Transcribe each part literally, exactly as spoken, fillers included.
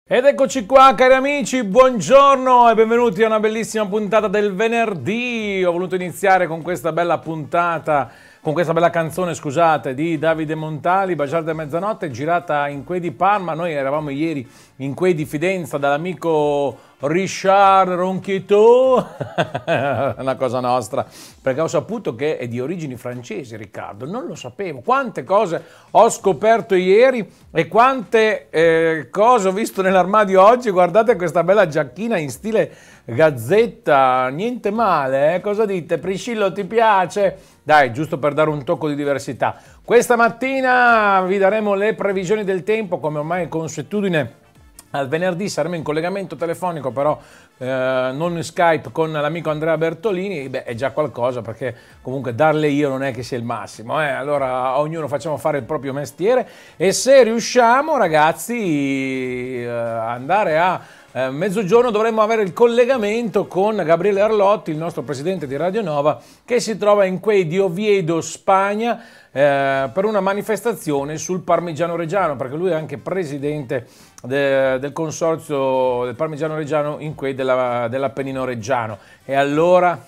Ed eccoci qua cari amici, buongiorno e benvenuti a una bellissima puntata del venerdì. Ho voluto iniziare con questa bella puntata, con questa bella canzone, scusate, di Davide Montali, Baciare da mezzanotte, girata in Quei di Parma. Noi eravamo ieri in Quei di Fidenza dall'amico Richard Ronchito, una cosa nostra, perché ho saputo che è di origini francesi Riccardo, non lo sapevo. Quante cose ho scoperto ieri e quante eh, cose ho visto nell'armadio oggi. Guardate questa bella giacchina in stile Gazzetta, niente male, eh? Cosa dite? Priscillo, ti piace? Dai, giusto per dare un tocco di diversità. Questa mattina vi daremo le previsioni del tempo, come ormai è consuetudine. Al venerdì saremo in collegamento telefonico, però eh, non in Skype, con l'amico Andrea Bertolini. Beh, è già qualcosa, perché comunque darle io non è che sia il massimo, eh? Allora ognuno facciamo fare il proprio mestiere e se riusciamo, ragazzi, eh, andare a eh, mezzogiorno dovremmo avere il collegamento con Gabriele Arlotti, il nostro presidente di Radio Nova, che si trova in Quei di Oviedo, Spagna, eh, per una manifestazione sul Parmigiano Reggiano, perché lui è anche presidente De, del consorzio del Parmigiano Reggiano in Quei della, dell'Appennino Reggiano. E allora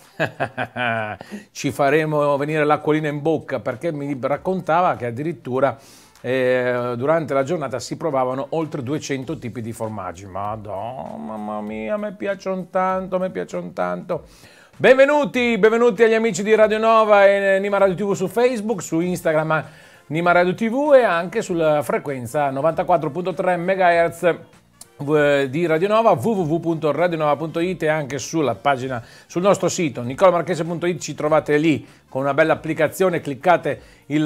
ci faremo venire l'acquolina in bocca, perché mi raccontava che addirittura eh, durante la giornata si provavano oltre duecento tipi di formaggi. Madonna, mamma mia, mi piacciono tanto, mi piacciono tanto. Benvenuti, benvenuti agli amici di Radio Nova e Nima Radio tivù su Facebook, su Instagram Nima Radio tivù e anche sulla frequenza novantaquattro virgola tre megahertz di Radio Nova, w w w punto radionova punto it, e anche sulla pagina, sul nostro sito nicolamarchese punto it. Ci trovate lì con una bella applicazione, cliccate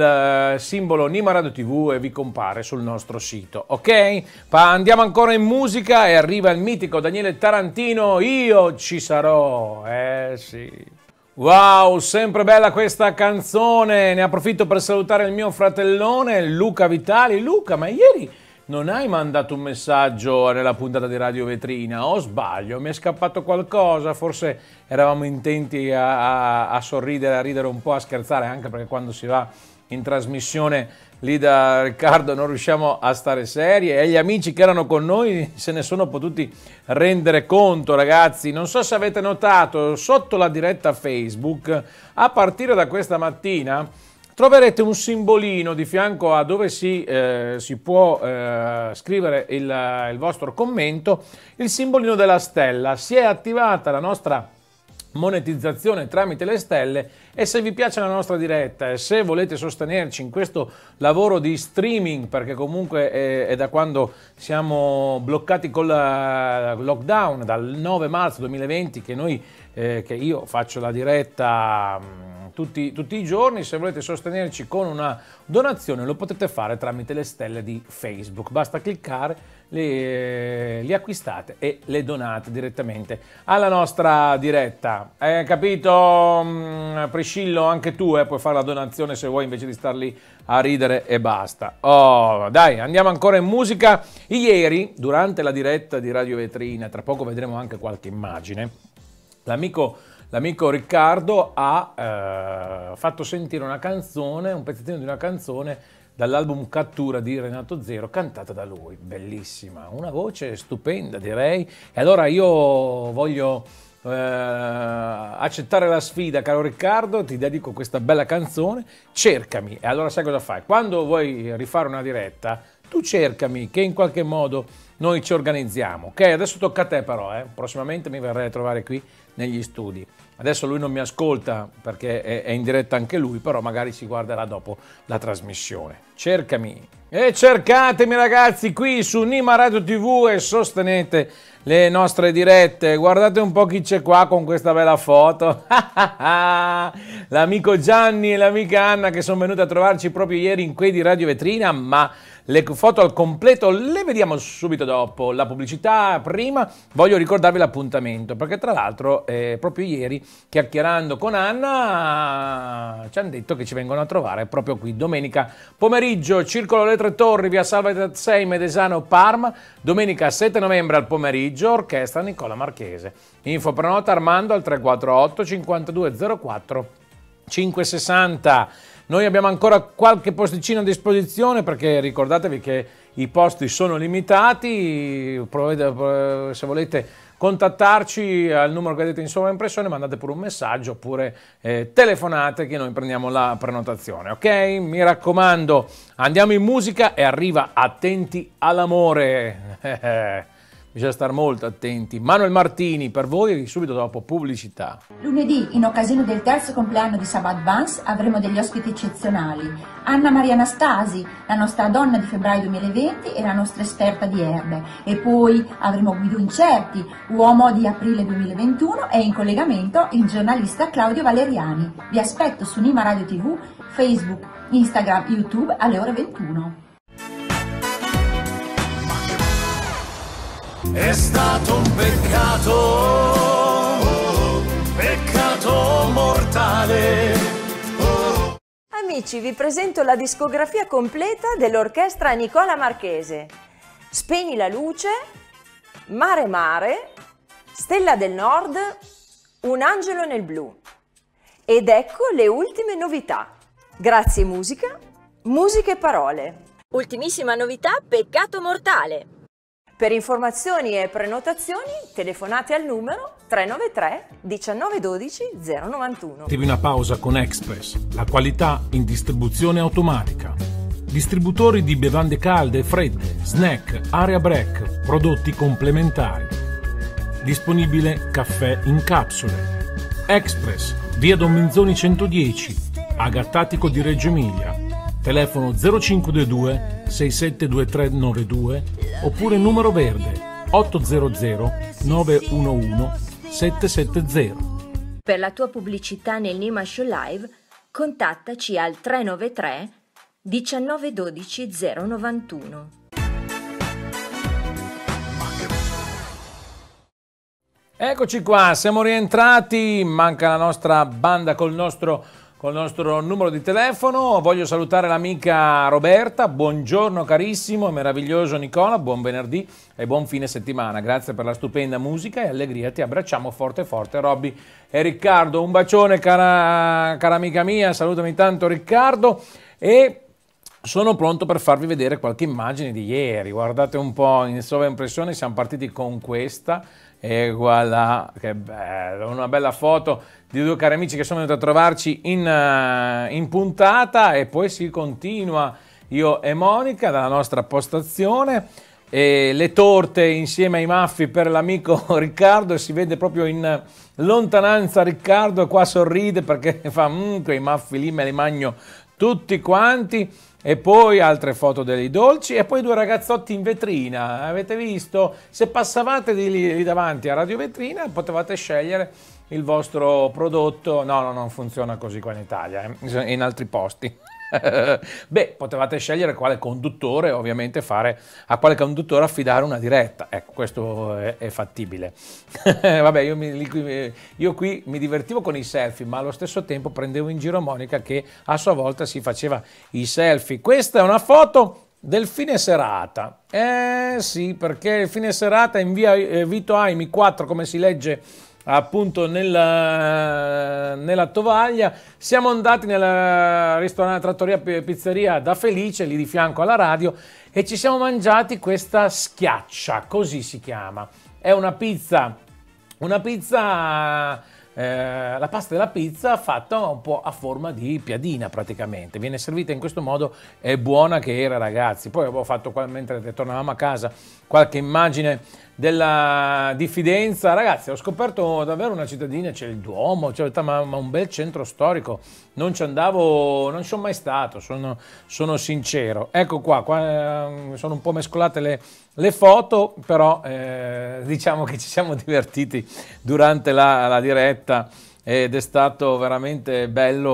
il simbolo Nima Radio tivù e vi compare sul nostro sito, ok? Ma andiamo ancora in musica e arriva il mitico Daniele Tarantino, Io ci sarò, eh sì. Wow, sempre bella questa canzone. Ne approfitto per salutare il mio fratellone Luca Vitali. Luca, ma ieri non hai mandato un messaggio nella puntata di Radio Vetrina, o sbaglio? Mi è scappato qualcosa? Forse eravamo intenti a, a, a sorridere, a ridere un po', a scherzare, anche perché quando si va in trasmissione lì da Riccardo non riusciamo a stare seri, e gli amici che erano con noi se ne sono potuti rendere conto, ragazzi. Non so se avete notato, sotto la diretta Facebook, a partire da questa mattina, troverete un simbolino di fianco a dove si, eh, si può eh, scrivere il, il vostro commento, il simbolino della stella. Si è attivata la nostra monetizzazione tramite le stelle, e se vi piace la nostra diretta e se volete sostenerci in questo lavoro di streaming, perché comunque è, è da quando siamo bloccati col lockdown, dal nove marzo duemilaventi che noi eh, che io faccio la diretta mh, tutti, tutti i giorni. Se volete sostenerci con una donazione lo potete fare tramite le stelle di Facebook, basta cliccare, le, li acquistate e le donate direttamente alla nostra diretta. Hai capito, mh, Priscillo? Anche tu eh, puoi fare la donazione se vuoi, invece di star lì a ridere e basta. Oh, dai, andiamo ancora in musica. Ieri, durante la diretta di Radio Vetrina, tra poco vedremo anche qualche immagine, l'amico L'amico Riccardo ha eh, fatto sentire una canzone, un pezzettino di una canzone dall'album Cattura di Renato Zero, cantata da lui. Bellissima, una voce stupenda, direi. E allora io voglio eh, accettare la sfida, caro Riccardo, ti dedico questa bella canzone, cercami. E allora sai cosa fai? Quando vuoi rifare una diretta, tu cercami, che in qualche modo noi ci organizziamo. Ok, adesso tocca a te però, eh? Prossimamente mi verrai a trovare qui negli studi. Adesso lui non mi ascolta perché è in diretta anche lui, però magari ci guarderà dopo la trasmissione. Cercami e cercatemi, ragazzi, qui su Nima Radio tivù e sostenete le nostre dirette. Guardate un po' chi c'è qua con questa bella foto. L'amico Gianni e l'amica Anna, che sono venuti a trovarci proprio ieri in Quei di Radio Vetrina, ma le foto al completo le vediamo subito dopo la pubblicità. Prima voglio ricordarvi l'appuntamento, perché tra l'altro eh, proprio ieri, chiacchierando con Anna, ci hanno detto che ci vengono a trovare proprio qui domenica pomeriggio, Circolo Le Tre Torri, via Salva sei, Medesano, Parma, domenica sette novembre al pomeriggio, orchestra Nicola Marchese. Info prenota Armando al tre quattro otto cinquantadue zero quattro cinquecentosessanta. Noi abbiamo ancora qualche posticino a disposizione, perché ricordatevi che i posti sono limitati, provate, se volete contattarci al numero che vedete in sovraimpressione, mandate pure un messaggio oppure eh, telefonate che noi prendiamo la prenotazione, ok? Mi raccomando, andiamo in musica e arriva Attenti all'amore. Bisogna stare molto attenti. Manuel Martini per voi subito dopo pubblicità. Lunedì, in occasione del terzo compleanno di Sabat Vance, avremo degli ospiti eccezionali. Anna Maria Anastasi, la nostra donna di febbraio duemilaventi e la nostra esperta di erbe. E poi avremo Guido Incerti, uomo di aprile duemilaventuno, e in collegamento il giornalista Claudio Valeriani. Vi aspetto su Nima Radio tivù, Facebook, Instagram, YouTube alle ore ventuno. È stato un peccato, peccato mortale. Amici, vi presento la discografia completa dell'orchestra Nicola Marchese. Spegni la luce, Mare Mare, Stella del Nord, Un angelo nel blu. Ed ecco le ultime novità. Grazie musica, musica e parole. Ultimissima novità, Peccato mortale. Per informazioni e prenotazioni telefonate al numero tre nove tre diciannove dodici zero novantuno. Attivi una pausa con Express, la qualità in distribuzione automatica. Distributori di bevande calde e fredde, snack, area break, prodotti complementari. Disponibile caffè in capsule. Express, via Don Minzoni centodieci, Agattatico di Reggio Emilia. Telefono zero cinque due due sei sette due tre nove due oppure numero verde otto zero zero nove uno uno sette sette zero. Per la tua pubblicità nel Nima Show Live contattaci al tre nove tre diciannove dodici zero novantuno. Eccoci qua, siamo rientrati, manca la nostra banda col nostro Col nostro numero di telefono. Voglio salutare l'amica Roberta, buongiorno carissimo e meraviglioso Nicola, buon venerdì e buon fine settimana, grazie per la stupenda musica e allegria, ti abbracciamo forte forte Robby e Riccardo, un bacione cara, cara amica mia, salutami tanto Riccardo e sono pronto per farvi vedere qualche immagine di ieri, guardate un po' in sovraimpressione, siamo partiti con questa e voilà, che bello, una bella foto di due cari amici che sono venuti a trovarci in, uh, in puntata e poi si continua io e Monica dalla nostra postazione e le torte insieme ai maffi per l'amico Riccardo e si vede proprio in lontananza Riccardo e qua sorride perché fa mmm, quei maffi lì me li mangio tutti quanti. E poi altre foto dei dolci e poi due ragazzotti in vetrina, avete visto? Se passavate di lì, lì davanti a Radio Vetrina potevate scegliere il vostro prodotto, no, no, non funziona così qua in Italia, eh, in altri posti. Beh, potevate scegliere quale conduttore, ovviamente fare a quale conduttore affidare una diretta, ecco, questo è, è fattibile. Vabbè, io, mi, io qui mi divertivo con i selfie, ma allo stesso tempo prendevo in giro Monica che a sua volta si faceva i selfie. Questa è una foto del fine serata, eh sì, perché il fine serata in via Vito Aimi quattro, come si legge appunto nella, nella tovaglia, siamo andati nella ristorante trattoria pizzeria da Felice lì di fianco alla radio e ci siamo mangiati questa schiaccia, così si chiama, è una pizza una pizza eh, la pasta della pizza fatta un po' a forma di piadina praticamente, viene servita in questo modo, è buona che era ragazzi. Poi avevo fatto qua, mentre tornavamo a casa, qualche immagine della diffidenza, ragazzi ho scoperto davvero una cittadina, c'è il Duomo, cioè, ma, ma un bel centro storico, non ci andavo, non ci sono mai stato, sono, sono sincero. Ecco qua, qua eh, sono un po' mescolate le, le foto, però eh, diciamo che ci siamo divertiti durante la, la diretta ed è stato veramente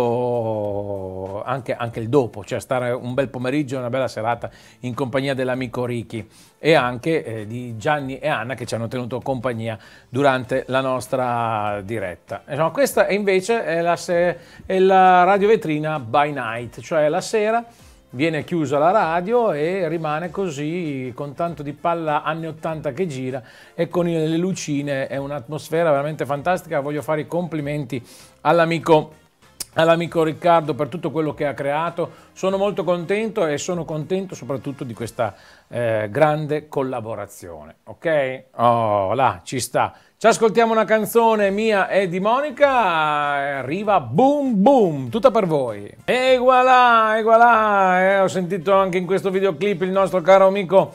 bello anche, anche il dopo, cioè stare un bel pomeriggio e una bella serata in compagnia dell'amico Ricky e anche eh, di Gianni e Anna che ci hanno tenuto compagnia durante la nostra diretta. Insomma, questa è invece è la, è la Radio Vetrina by night, cioè la sera viene chiusa la radio e rimane così con tanto di palla anni ottanta che gira e con le lucine, è un'atmosfera veramente fantastica. Voglio fare i complimenti all'amico all'amico Riccardo per tutto quello che ha creato. Sono molto contento e sono contento soprattutto di questa eh, grande collaborazione, ok? Oh, là, ci sta. Ci ascoltiamo una canzone mia e di Monica, arriva Boom Boom, tutta per voi. E voilà, e voilà, eh, ho sentito anche in questo videoclip il nostro caro amico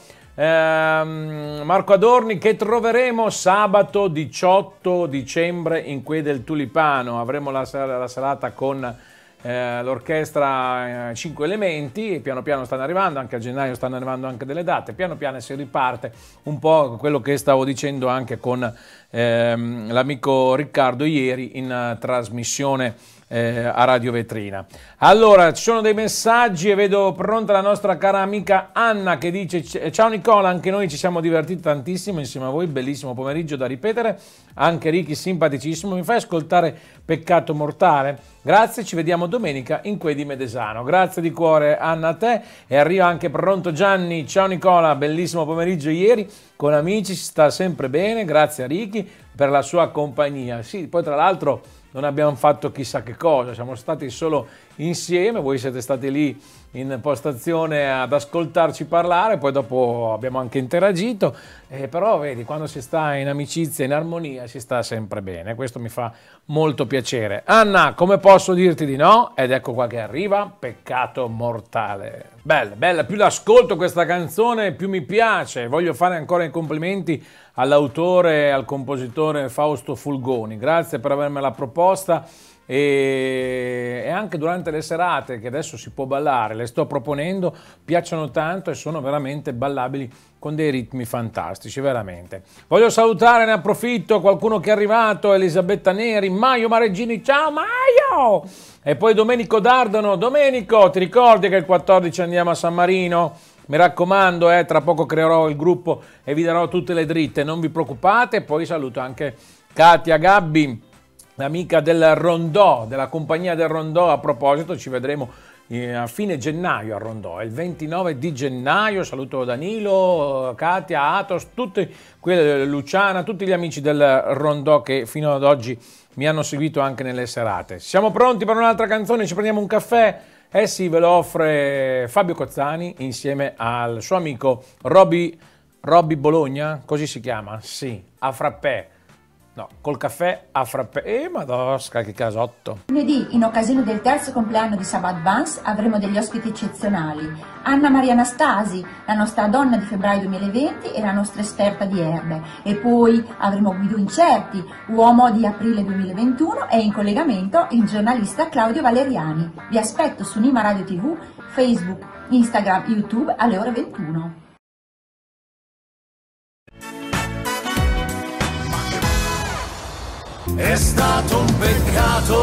ehm, Marco Adorni, che troveremo sabato diciotto dicembre in Quai del Tulipano. Avremo la, la serata con eh, l'orchestra eh, Cinque Elementi, e piano piano stanno arrivando, anche a gennaio stanno arrivando anche delle date, piano piano si riparte un po' quello che stavo dicendo anche con ehm, l'amico Riccardo ieri in uh, trasmissione eh, a Radio Vetrina. Allora, ci sono dei messaggi e vedo pronta la nostra cara amica Anna che dice: ciao Nicola, anche noi ci siamo divertiti tantissimo insieme a voi, bellissimo pomeriggio da ripetere, anche Ricky simpaticissimo, mi fai ascoltare Peccato Mortale? Grazie, ci vediamo domenica in Quai di Medesano. Grazie di cuore Anna a te, e arriva anche pronto Gianni. Ciao Nicola, bellissimo pomeriggio ieri con amici, si sta sempre bene, grazie a Ricky per la sua compagnia. Sì, poi tra l'altro non abbiamo fatto chissà che cosa, siamo stati solo insieme, voi siete stati lì in postazione ad ascoltarci parlare, poi dopo abbiamo anche interagito, eh, però vedi, quando si sta in amicizia, in armonia, si sta sempre bene, questo mi fa molto piacere. Anna, come posso dirti di no? Ed ecco qua che arriva, Peccato Mortale. Bella, bella, più l'ascolto questa canzone più mi piace, voglio fare ancora i complimenti all'autore e al compositore Fausto Fulgoni, grazie per avermela proposta. E, e anche durante le serate che adesso si può ballare, le sto proponendo, piacciono tanto e sono veramente ballabili con dei ritmi fantastici, veramente. Voglio salutare, ne approfitto, qualcuno che è arrivato, Elisabetta Neri, Maio Mareggini, ciao Maio! E poi Domenico Dardano. Domenico, ti ricordi che il quattordici andiamo a San Marino? Mi raccomando, eh, tra poco creerò il gruppo e vi darò tutte le dritte, non vi preoccupate. Poi saluto anche Katia Gabbi, l'amica del Rondò, della compagnia del Rondò. A proposito, ci vedremo a fine gennaio a Rondò, il ventinove di gennaio. Saluto Danilo, Katia, Atos, tutti, Luciana, tutti gli amici del Rondò che fino ad oggi mi hanno seguito anche nelle serate. Siamo pronti per un'altra canzone, ci prendiamo un caffè? Eh sì, ve lo offre Fabio Cozzani insieme al suo amico Robby, Robby Bologna, così si chiama? Sì, a frappè. No, col caffè a frappè. Eh, madosca, che casotto. Lunedì, in occasione del terzo compleanno di Sabat Vance, avremo degli ospiti eccezionali. Anna Maria Anastasi, la nostra donna di febbraio duemilaventi e la nostra esperta di erbe. E poi avremo Guido Incerti, uomo di aprile duemilaventuno, e in collegamento il giornalista Claudio Valeriani. Vi aspetto su Nima Radio tivù, Facebook, Instagram, YouTube alle ore ventuno. È stato un peccato,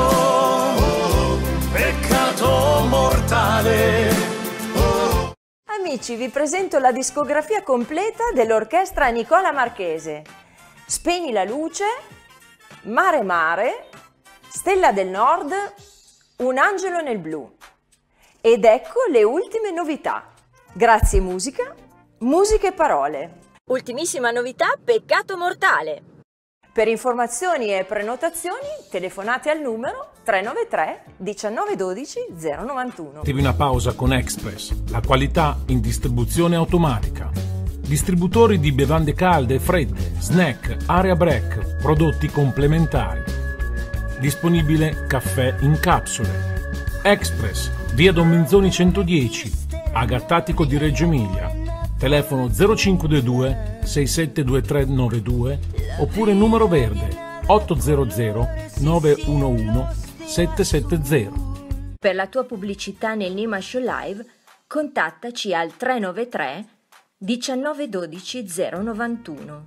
peccato mortale. Amici, vi presento la discografia completa dell'orchestra Nicola Marchese. Spegni la luce, Mare Mare, Stella del Nord, Un angelo nel blu. Ed ecco le ultime novità. Grazie musica, musica e parole. Ultimissima novità, Peccato Mortale. Per informazioni e prenotazioni telefonate al numero tre nove tre diciannove dodici zero novantuno. Attivi una pausa con Express, la qualità in distribuzione automatica. Distributori di bevande calde e fredde, snack, area break, prodotti complementari. Disponibile caffè in capsule. Express, via Don Minzoni centodieci, Agattatico di Reggio Emilia. Telefono zero cinque due due sei sette due tre nove due oppure numero verde otto zero zero nove uno uno sette sette zero. Per la tua pubblicità nel Nima Show Live contattaci al tre nove tre diciannove dodici zero novantuno.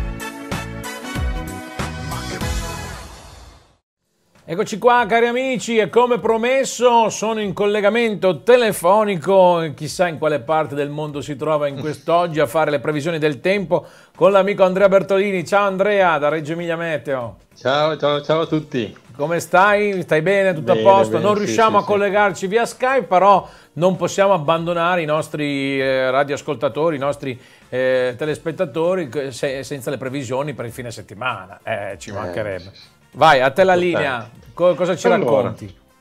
Eccoci qua cari amici, e come promesso sono in collegamento telefonico, chissà in quale parte del mondo si trova in quest'oggi a fare le previsioni del tempo, con l'amico Andrea Bertolini. Ciao Andrea, da Reggio Emilia Meteo. Ciao, ciao, ciao a tutti. Come stai? Stai bene? Tutto bene, a posto? Bene, non sì, riusciamo sì, a collegarci via Skype, però non possiamo abbandonare i nostri eh, radioascoltatori, i nostri eh, telespettatori se, senza le previsioni per il fine settimana. Eh, ci mancherebbe. Eh. Vai, a te la linea, Co cosa ci allora, racconti?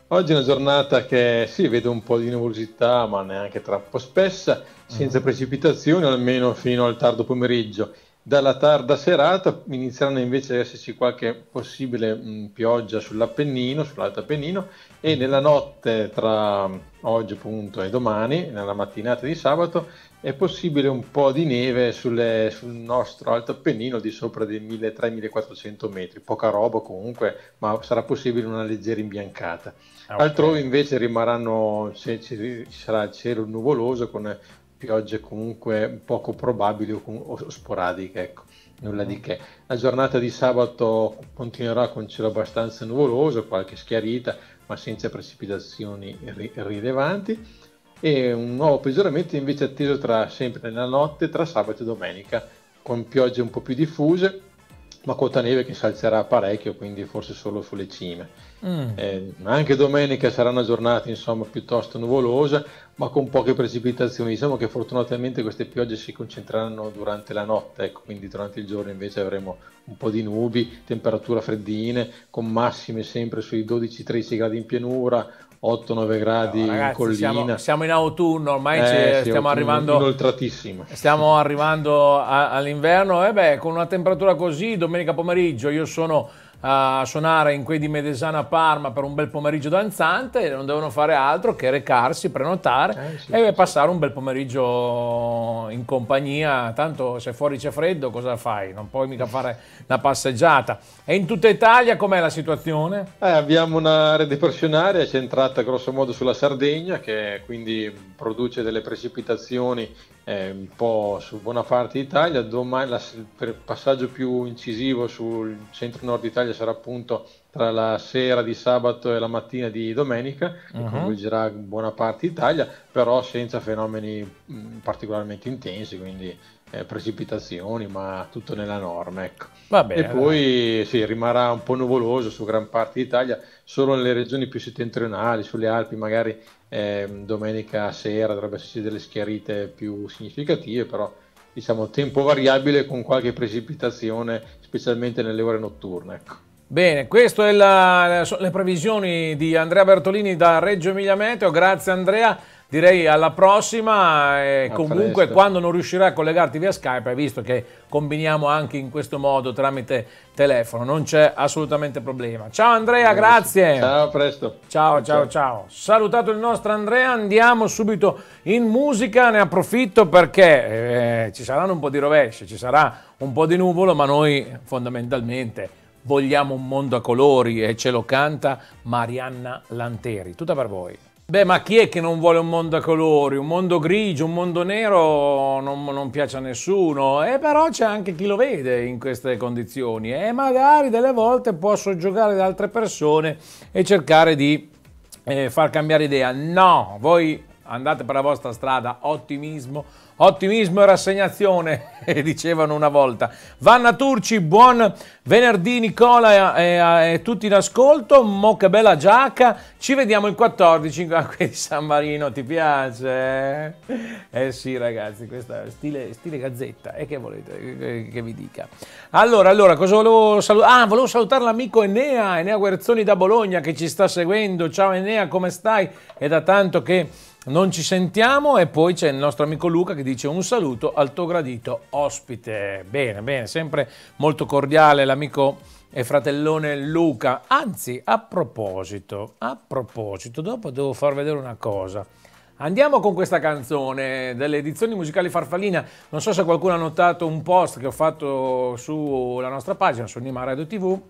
Oggi è una giornata che sì, vede un po' di nuvolosità, ma neanche troppo spessa, senza Mm. precipitazioni, almeno fino al tardo pomeriggio. Dalla tarda serata inizieranno invece ad esserci qualche possibile mh, pioggia sull'Appennino, sull'Alto Appennino, e nella notte tra oggi appunto e domani, nella mattinata di sabato, è possibile un po' di neve sulle- sul nostro Alto Appennino di sopra dei milletrecento-millequattrocento metri, poca roba comunque, ma sarà possibile una leggera imbiancata. Ah, ok. Altrove invece rimarranno, se ci ci sarà il cielo nuvoloso con piogge comunque poco probabili o, com- o sporadiche, ecco, nulla di che. La giornata di sabato continuerà con cielo abbastanza nuvoloso, qualche schiarita, ma senza precipitazioni ri- rilevanti, e un nuovo peggioramento invece atteso tra, sempre nella notte tra sabato e domenica, con piogge un po' più diffuse, ma quota neve che si alzerà parecchio, quindi forse solo sulle cime. Mm. Eh, anche domenica sarà una giornata insomma piuttosto nuvolosa, ma con poche precipitazioni. Diciamo che fortunatamente queste piogge si concentreranno durante la notte, ecco, quindi durante il giorno invece avremo un po' di nubi, temperature freddine, con massime sempre sui dodici tredici gradi in pianura, otto nove gradi No, in ragazzi, collina. siamo, siamo in autunno, ormai Eh, ci- sì, stiamo autunno arrivando, inoltratissimo. stiamo arrivando a- all'inverno. E beh, con una temperatura così, domenica pomeriggio io sono a suonare in quei di Medesana a Parma per un bel pomeriggio danzante, e non devono fare altro che recarsi, prenotare Eh, sì, e sì, passare un bel pomeriggio in compagnia. Tanto se fuori c'è freddo, cosa fai? Non puoi mica fare una passeggiata. E in tutta Italia com'è la situazione? Eh, abbiamo un'area depressionaria centrata grosso modo sulla Sardegna, che quindi produce delle precipitazioni eh, un po' su buona parte d'Italia. Domani la- il passaggio più incisivo sul centro-nord Italia sarà appunto tra la sera di sabato e la mattina di domenica, che Mhm. coinvolgerà buona parte d'Italia, però senza fenomeni mh, particolarmente intensi, quindi eh, precipitazioni, ma tutto nella norma, ecco. Va bene, E poi sì, rimarrà un po' nuvoloso su gran parte d'Italia, solo nelle regioni più settentrionali, sulle Alpi magari ehm, domenica sera dovrebbe esserci delle schiarite più significative, però diciamo tempo variabile con qualche precipitazione, specialmente nelle ore notturne, ecco. Bene, queste è la- sono le previsioni di Andrea Bertolini da Reggio Emilia Meteo. Grazie Andrea, direi alla prossima. E A comunque presto. quando non riuscirai a collegarti via Skype, hai visto che combiniamo anche in questo modo tramite telefono, non c'è assolutamente problema. Ciao Andrea, grazie. Ciao, a presto. Ciao, ciao, ciao. Salutato il nostro Andrea, andiamo subito in musica, ne approfitto perché eh, ci saranno un po' di rovesci, ci sarà un po' di nuvolo, ma noi fondamentalmente vogliamo un mondo a colori e ce lo canta Marianna Lanteri. Tutta per voi. Beh, ma chi è che non vuole un mondo a colori? Un mondo grigio, un mondo nero non, non piace a nessuno, e però c'è anche chi lo vede in queste condizioni e magari delle volte può soggiogare da altre persone e cercare di eh, far cambiare idea. No, voi andate per la vostra strada, ottimismo, ottimismo e rassegnazione, dicevano una volta. Vanna Turci, buon venerdì Nicola e, e, e tutti in ascolto, mo che bella giacca, ci vediamo il quattordici a qui di San Marino, ti piace? Eh sì ragazzi, questa è stile, stile gazzetta, e che volete che, che vi dica? Allora, allora, cosa volevo salutare? Ah, volevo salutare l'amico Enea, Enea Guerzoni da Bologna che ci sta seguendo. Ciao Enea, come stai? È da tanto che non ci sentiamo. E poi c'è il nostro amico Luca che dice un saluto al tuo gradito ospite. Bene, bene, sempre molto cordiale l'amico e fratellone Luca. Anzi, a proposito, a proposito, dopo devo far vedere una cosa. Andiamo con questa canzone delle edizioni musicali Farfallina. Non so se qualcuno ha notato un post che ho fatto sulla nostra pagina, su Nima Radio tivù,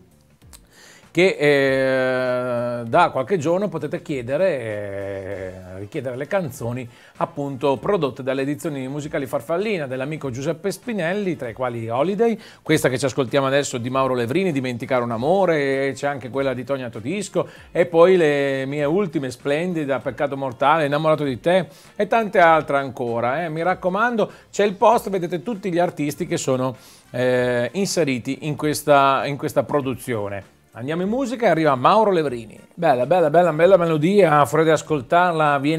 che eh, da qualche giorno potete chiedere, eh, richiedere le canzoni appunto prodotte dalle edizioni musicali Farfallina dell'amico Giuseppe Spinelli, tra i quali Holiday, questa che ci ascoltiamo adesso di Mauro Levrini, Dimenticare un amore, c'è anche quella di Tonia Todisco, e poi le mie ultime splendide, Peccato mortale, Innamorato di te e tante altre ancora. Eh. Mi raccomando, c'è il post, vedete tutti gli artisti che sono eh, inseriti in questa, in questa produzione. Andiamo in musica e arriva Mauro Levrini. Bella, bella, bella, bella melodia, fuori di ascoltarla viene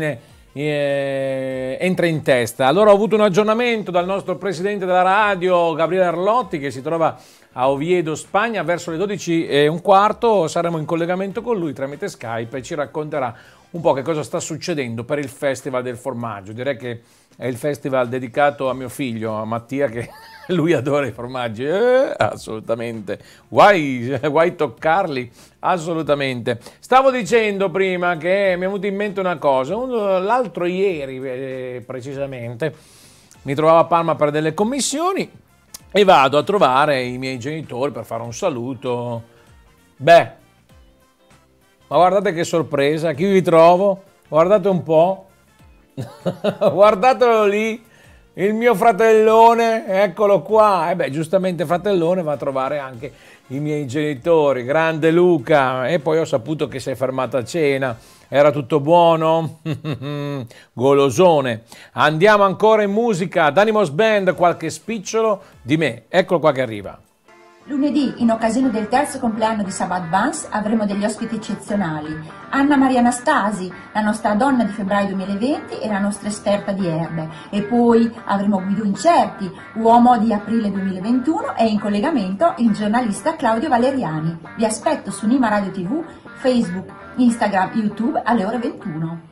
eh, entra in testa. Allora ho avuto un aggiornamento dal nostro presidente della radio, Gabriele Arlotti, che si trova a Oviedo, Spagna. Verso le dodici e un quarto saremo in collegamento con lui tramite Skype e ci racconterà un po' che cosa sta succedendo per il Festival del Formaggio. Direi che è il festival dedicato a mio figlio, a Mattia, che lui adora i formaggi. Eh, assolutamente. Guai, guai toccarli, assolutamente. Stavo dicendo prima che mi è venuta in mente una cosa. L'altro ieri, eh, precisamente, mi trovavo a Palma per delle commissioni e vado a trovare i miei genitori per fare un saluto. Beh, ma guardate che sorpresa, chi vi trovo? Guardate un po'. Guardatelo lì, il mio fratellone, eccolo qua. E beh, giustamente fratellone va a trovare anche i miei genitori. Grande Luca. E poi ho saputo che sei fermato a cena. Era tutto buono? Golosone. Andiamo ancora in musica. Danimos Band, qualche spicciolo di me. Eccolo qua che arriva. Lunedì, in occasione del terzo compleanno di Sabbath Vance, avremo degli ospiti eccezionali. Anna Maria Anastasi, la nostra donna di febbraio duemilaventi e la nostra esperta di erbe. E poi avremo Guido Incerti, uomo di aprile duemilaventuno, e in collegamento il giornalista Claudio Valeriani. Vi aspetto su Nima Radio tivù, Facebook, Instagram, YouTube alle ore ventuno.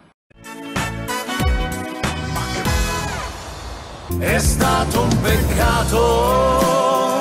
È stato un peccato,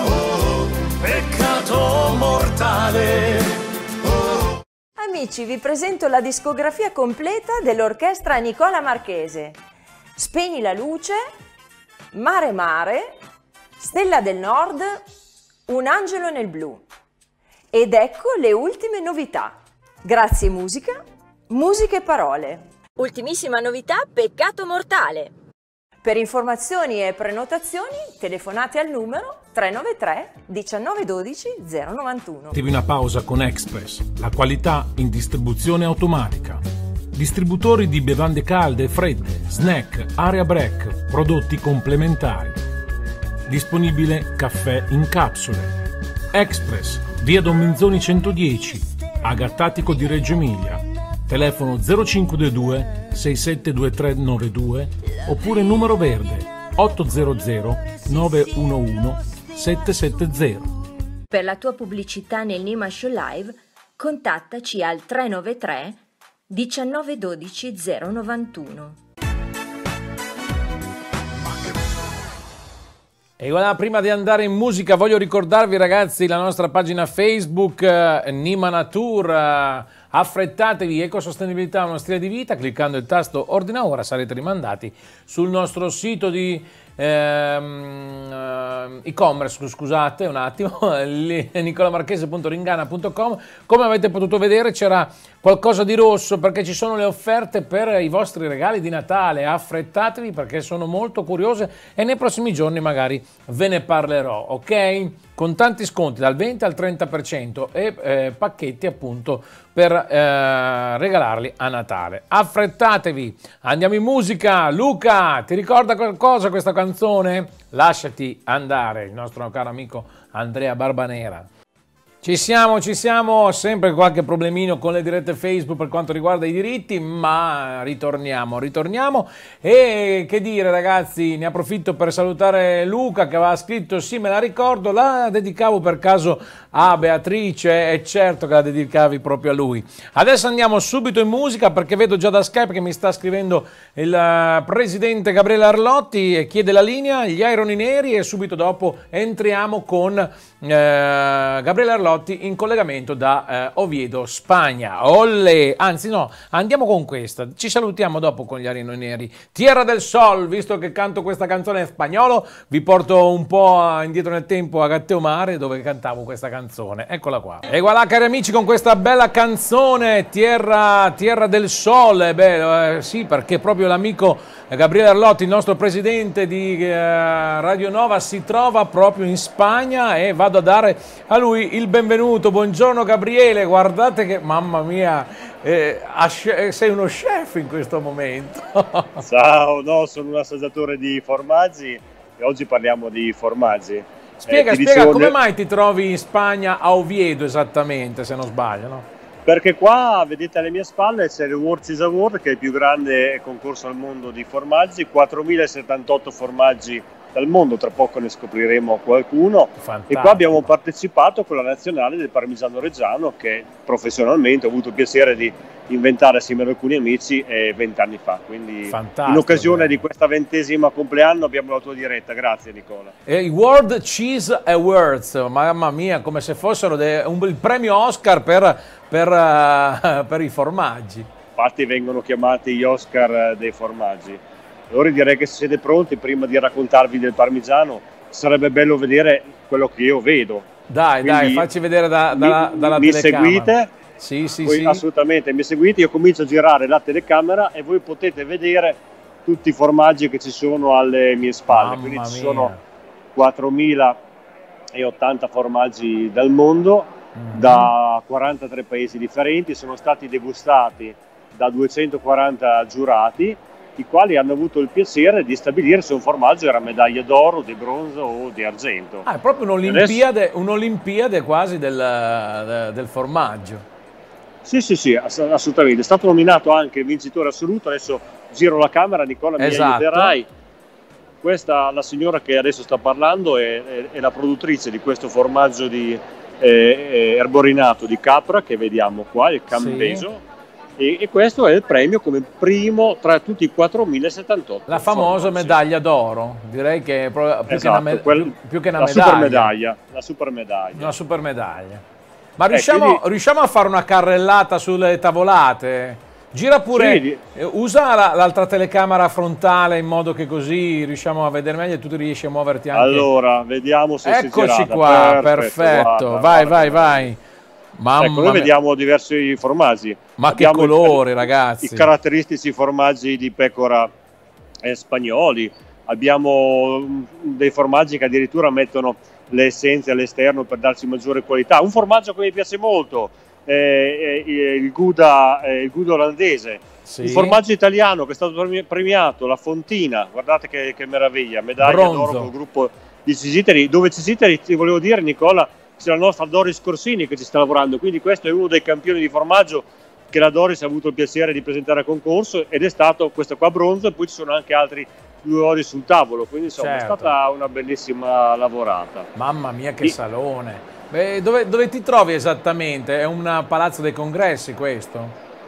peccato mortale. Amici, vi presento la discografia completa dell'orchestra Nicola Marchese. Spegni la luce, Mare Mare, Stella del Nord, Un angelo nel blu. Ed ecco le ultime novità. Grazie musica, musica e parole. Ultimissima novità, Peccato mortale. Per informazioni e prenotazioni telefonate al numero tre nove tre diciannove dodici zero novantuno. Attivi una pausa con Express, la qualità in distribuzione automatica. Distributori di bevande calde e fredde, snack, area break, prodotti complementari. Disponibile caffè in capsule. Express, via Don Minzoni centodieci, Agattatico di Reggio Emilia. Telefono zero cinque due due sei sette due tre nove due oppure numero verde otto zero zero nove uno uno sette sette zero. Per la tua pubblicità nel Nima Show Live, contattaci al tre nove tre diciannove dodici zero novantuno. E voilà, prima di andare in musica voglio ricordarvi, ragazzi, la nostra pagina Facebook eh, Nima Nature. Eh, affrettatevi, ecosostenibilità, uno stile di vita. Cliccando il tasto ordina ora sarete rimandati sul nostro sito di ehm, e-commerce, scusate un attimo, nicolamarchese punto ringana punto com. Come avete potuto vedere c'era qualcosa di rosso perché ci sono le offerte per i vostri regali di Natale. Affrettatevi perché sono molto curiose e nei prossimi giorni magari ve ne parlerò, ok? Con tanti sconti dal venti al trenta per cento e eh, pacchetti appunto per eh, regalarli a Natale. Affrettatevi, andiamo in musica. Luca, ti ricorda qualcosa questa canzone? Lasciati andare, il nostro caro amico Andrea Barbanera. Ci siamo, ci siamo, sempre qualche problemino con le dirette Facebook per quanto riguarda i diritti, ma ritorniamo, ritorniamo e che dire ragazzi, ne approfitto per salutare Luca che aveva scritto, sì me la ricordo, la dedicavo per caso a Beatrice, e certo che la dedicavi proprio a lui. Adesso andiamo subito in musica perché vedo già da Skype che mi sta scrivendo il presidente Gabriele Arlotti e chiede la linea, gli Aironi Neri, e subito dopo entriamo con eh, Gabriele Arlotti in collegamento da eh, Oviedo, Spagna. Olle! Anzi no, andiamo con questa. Ci salutiamo dopo con gli Aironi Neri. Tierra del Sol, visto che canto questa canzone in spagnolo, vi porto un po' indietro nel tempo a Gatteo Mare dove cantavo questa canzone. Eccola qua. E voilà cari amici con questa bella canzone Tierra, Tierra del Sol. Beh, eh, sì, perché proprio l'amico Gabriele Arlotti, il nostro presidente di eh, Radio Nova, si trova proprio in Spagna e vado a dare a lui il benvenuto. Buongiorno Gabriele, guardate che, mamma mia, eh, sei uno chef in questo momento. Ciao, no, sono un assaggiatore di formaggi e oggi parliamo di formaggi. Spiega, eh, spiega dicevo... come mai ti trovi in Spagna a Oviedo esattamente, se non sbaglio, no? Perché qua, vedete alle mie spalle, c'è il World's Award, che è il più grande concorso al mondo di formaggi, quattromilasettantotto formaggi dal mondo, tra poco ne scopriremo qualcuno. Fantastico. E qua abbiamo partecipato con la nazionale del parmigiano reggiano, che professionalmente ho avuto il piacere di inventare assieme ad alcuni amici vent'anni fa, quindi Fantastico, in occasione beh. di questa ventesima compleanno abbiamo la tua diretta. Grazie Nicola. E i World Cheese Awards, mamma mia, come se fossero de- un, il premio Oscar per, per, uh, per i formaggi. Infatti vengono chiamati gli Oscar dei formaggi. Allora direi che se siete pronti, prima di raccontarvi del parmigiano, sarebbe bello vedere quello che io vedo. Dai, Quindi dai, facci vedere da, da, mi, dalla mi telecamera. seguite? Sì, sì, Voi sì. assolutamente, mi seguite, io comincio a girare la telecamera e voi potete vedere tutti i formaggi che ci sono alle mie spalle. Mamma Quindi ci mia. sono quattromilaottanta formaggi dal mondo, Mm. da quarantatré paesi differenti, sono stati degustati da duecentoquaranta giurati, i quali hanno avuto il piacere di stabilire se un formaggio era medaglia d'oro, di bronzo o di argento. Ah, è proprio un'Olimpiade, un'Olimpiade quasi del, del formaggio. Sì, sì, sì, ass- assolutamente. È stato nominato anche il vincitore assoluto. Adesso giro la camera, Nicola, mi Esatto. aiuterai. Questa, la signora che adesso sta parlando, è, è- è la produttrice di questo formaggio di eh, erborinato di capra che vediamo qua, il Cambeso. E, e questo è il premio come primo tra tutti i quattromilasettantotto. La famosa formaggi. medaglia d'oro, direi che è proprio più, Esatto, che, una me- quel- più- più che una la medaglia. super medaglia. La super medaglia. Una super medaglia. Ma riusciamo, quindi- riusciamo a fare una carrellata sulle tavolate? Gira pure, Sì, di- eh, usa la- l'altra telecamera frontale in modo che così riusciamo a vedere meglio e tu riesci a muoverti anche. Allora, vediamo se si è Eccoci girata. qua, perfetto. guarda, vai, guarda. vai, vai. Mamma Ecco, noi mia. vediamo diversi formaggi. Ma che Abbiamo i- colori, ragazzi. I caratteristici formaggi di pecora eh, spagnoli. Abbiamo mm, dei formaggi che addirittura mettono le essenze all'esterno per darci maggiore qualità. Un formaggio che mi piace molto è, è il Gouda, è il Gouda olandese. Sì. Un formaggio italiano che è stato premi- premiato, la Fontina. Guardate che, che meraviglia, medaglia Bronzo. d'oro col gruppo di Cisiteri, dove Cisiteri, ti volevo dire Nicola, c'è la nostra Doris Corsini che ci sta lavorando, quindi questo è uno dei campioni di formaggio che la Doris ha avuto il piacere di presentare a concorso, ed è stato questo qua bronzo, e poi ci sono anche altri due ori sul tavolo, quindi insomma Certo. è stata una bellissima lavorata. Mamma mia che Sì. salone. Beh, dove, dove ti trovi esattamente? È un palazzo dei congressi questo?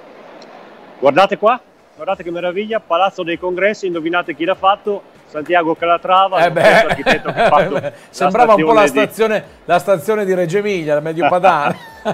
Guardate qua, guardate che meraviglia, Palazzo dei Congressi, indovinate chi l'ha fatto? Santiago Calatrava, Eh lo stesso architetto che ha fatto beh, la sembrava un po' la stazione di- stazione, la stazione di Reggio Emilia, la Medio Padana.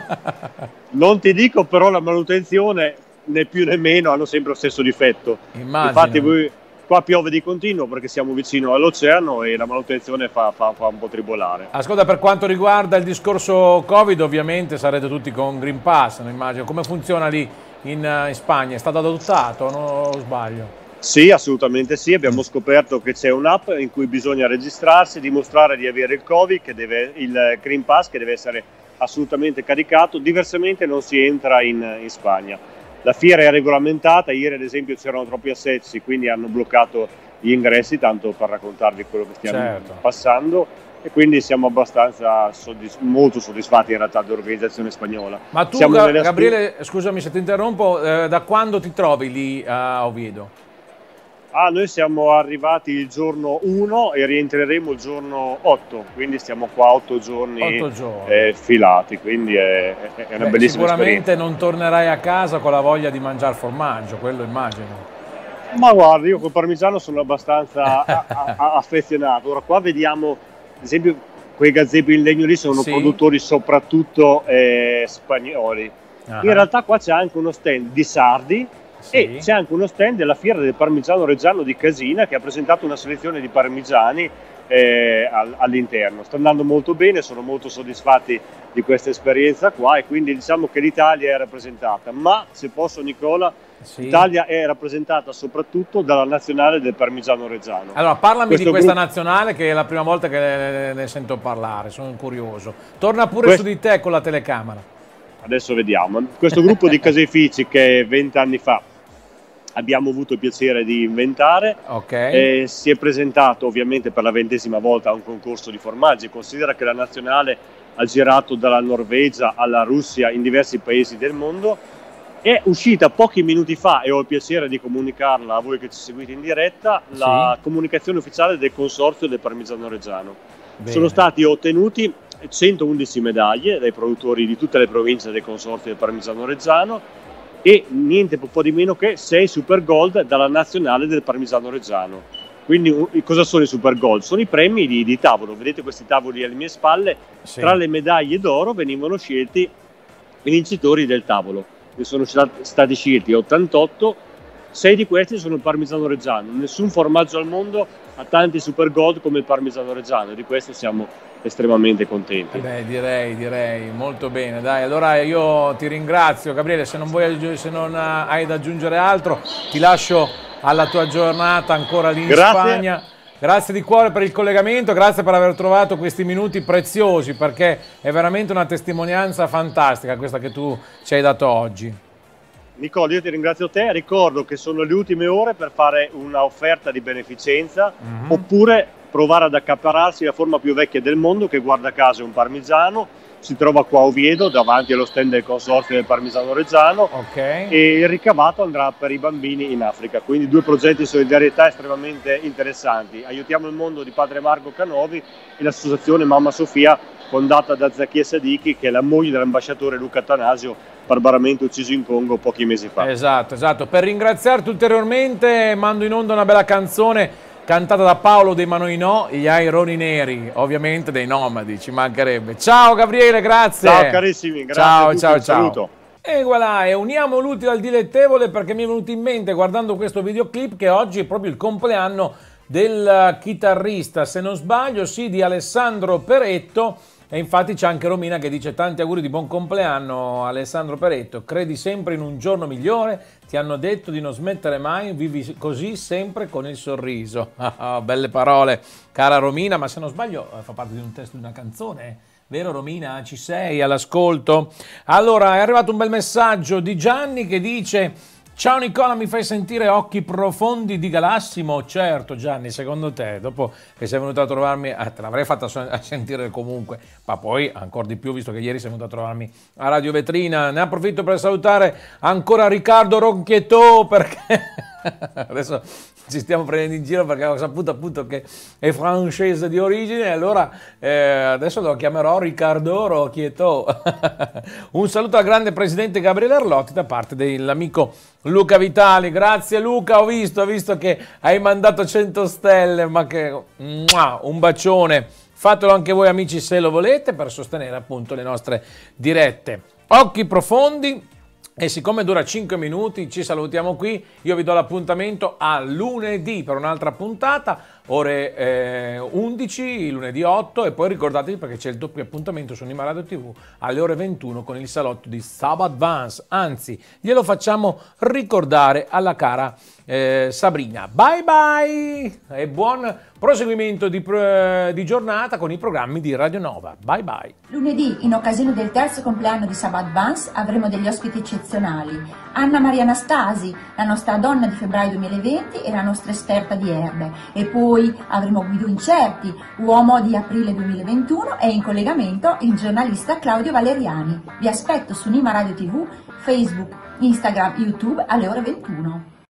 Non ti dico però la manutenzione, né più né meno, hanno sempre lo stesso difetto. Immagino. Infatti voi, qua piove di continuo perché siamo vicino all'oceano e la manutenzione fa, fa- fa un po' tribolare. Ascolta, per quanto riguarda il discorso Covid, ovviamente sarete tutti con Green Pass, non immagino. Come funziona lì in, eh, in Spagna? È stato adottato, no? O sbaglio? Sì, assolutamente sì, abbiamo scoperto che c'è un'app in cui bisogna registrarsi, dimostrare di avere il Covid, che deve, il Green Pass, che deve essere assolutamente caricato, diversamente non si entra in, in Spagna. La fiera è regolamentata, ieri ad esempio c'erano troppi assessi, quindi hanno bloccato gli ingressi, tanto per raccontarvi quello che stiamo Certo. passando, e quindi siamo abbastanza soddisf- molto soddisfatti in realtà dell'organizzazione spagnola. Ma tu, Siamo Ga- nelle aspi- Gabriele, scusami se ti interrompo, eh, da quando ti trovi lì a Oviedo? Ah, noi siamo arrivati il giorno uno e rientreremo il giorno otto, quindi stiamo qua otto giorni, Otto giorni. eh, filati, quindi è, è una Beh, bellissima sicuramente esperienza. non tornerai a casa con la voglia di mangiare formaggio, quello immagino. Ma guarda, io col parmigiano sono abbastanza a- a- a- affezionato. Ora qua vediamo, ad esempio, quei gazebi in legno lì sono Sì. produttori soprattutto eh, spagnoli. Ah. In realtà qua c'è anche uno stand di sardi. Sì. E c'è anche uno stand della fiera del parmigiano reggiano di Casina, che ha presentato una selezione di parmigiani eh, al- all'interno. Sta andando molto bene, sono molto soddisfatti di questa esperienza qua, e quindi diciamo che l'Italia è rappresentata. Ma se posso, Nicola, Sì. l'Italia è rappresentata soprattutto dalla nazionale del parmigiano reggiano. Allora, parlami Questo di questa gruppo- nazionale, che è la prima volta che ne, ne sento parlare, sono curioso. Torna pure Questo- su di te con la telecamera. Adesso vediamo. Questo gruppo di caseifici che vent'anni fa abbiamo avuto il piacere di inventare. Okay. Eh, si è presentato ovviamente per la ventesima volta a un concorso di formaggi. Considera che la nazionale ha girato dalla Norvegia alla Russia in diversi paesi del mondo. È uscita pochi minuti fa e ho il piacere di comunicarla a voi che ci seguite in diretta, Sì. la comunicazione ufficiale del consorzio del Parmigiano Reggiano. Bene. Sono stati ottenuti centoundici medaglie dai produttori di tutte le province del consorzio del Parmigiano Reggiano e niente po' di meno che sei Super Gold dalla nazionale del Parmigiano Reggiano. Quindi cosa sono i Super Gold? Sono i premi di, di tavolo. Vedete questi tavoli alle mie spalle? Sì. Tra le medaglie d'oro venivano scelti i vincitori del tavolo. Ne sono stati scelti ottantotto, sei di questi sono il Parmigiano Reggiano. Nessun formaggio al mondo ha tanti Super Gold come il Parmigiano Reggiano, e di questo siamo estremamente contenti. Eh beh, direi, direi, molto bene. Dai, allora io ti ringrazio, Gabriele. Se non, vuoi, se non hai da aggiungere altro, ti lascio alla tua giornata ancora lì in Grazie. Spagna. Grazie di cuore per il collegamento, grazie per aver trovato questi minuti preziosi, perché è veramente una testimonianza fantastica questa che tu ci hai dato oggi. Nicola, io ti ringrazio te, ricordo che sono le ultime ore per fare una offerta di beneficenza, Mm-hmm. oppure provare ad accaparrarsi la forma più vecchia del mondo, che guarda caso è un parmigiano, si trova qua a Oviedo davanti allo stand del consorzio del Parmigiano Reggiano, Ok. e il ricavato andrà per i bambini in Africa, quindi due progetti di solidarietà estremamente interessanti. Aiutiamo il mondo di padre Marco Canovi e l'associazione Mamma Sofia, fondata da Zakia Sadiki, che è la moglie dell'ambasciatore Luca Attanasio, barbaramente ucciso in Congo pochi mesi fa. Esatto, esatto. Per ringraziarti ulteriormente mando in onda una bella canzone cantata da Paolo dei Manoi No, gli Aironi Neri, ovviamente dei Nomadi, ci mancherebbe. Ciao Gabriele, grazie. Ciao carissimi, grazie ciao, a tutti, ciao, un ciao. saluto. E voilà, e uniamo l'utile al dilettevole, perché mi è venuto in mente guardando questo videoclip che oggi è proprio il compleanno del chitarrista, se non sbaglio, sì, di Alessandro Peretto. E infatti c'è anche Romina che dice tanti auguri di buon compleanno Alessandro Peretto, credi sempre in un giorno migliore, ti hanno detto di non smettere mai, vivi così sempre con il sorriso. Belle parole, cara Romina, ma se non sbaglio fa parte di un testo di una canzone, vero Romina? Ci sei all'ascolto? Allora è arrivato un bel messaggio di Gianni che dice: ciao Nicola, mi fai sentire occhi profondi di Galassimo? Certo Gianni, secondo te, dopo che sei venuto a trovarmi, eh, te l'avrei fatta a sentire comunque, ma poi ancora di più visto che ieri sei venuto a trovarmi a Radio Vetrina. Ne approfitto per salutare ancora Riccardo Ronchietto, perché adesso ci stiamo prendendo in giro perché ho saputo appunto che è francese di origine, e allora eh, adesso lo chiamerò Riccardo Ronchietto. Un saluto al grande presidente Gabriele Arlotti da parte dell'amico Luca Vitali. Grazie Luca, ho visto, ho visto che hai mandato cento stelle, ma che un bacione. Fatelo anche voi amici se lo volete, per sostenere appunto le nostre dirette. Occhi profondi. E siccome dura cinque minuti ci salutiamo qui, io vi do l'appuntamento a lunedì per un'altra puntata, ore eh, undici, lunedì otto, e poi ricordatevi perché c'è il doppio appuntamento su Nima Radio tivù alle ore ventuno con il salotto di Sabat Vance, anzi glielo facciamo ricordare alla cara eh, Sabrina. Bye bye e buon proseguimento di, di giornata con i programmi di Radio Nova. Bye bye. Lunedì, in occasione del terzo compleanno di Sabat Vance, avremo degli ospiti eccezionali. Anna Maria Anastasi, la nostra donna di febbraio duemilaventi e la nostra esperta di erbe. E poi avremo Guido Incerti, uomo di aprile duemilaventuno, e in collegamento il giornalista Claudio Valeriani. Vi aspetto su Nima Radio tivù, Facebook, Instagram, YouTube alle ore ventuno.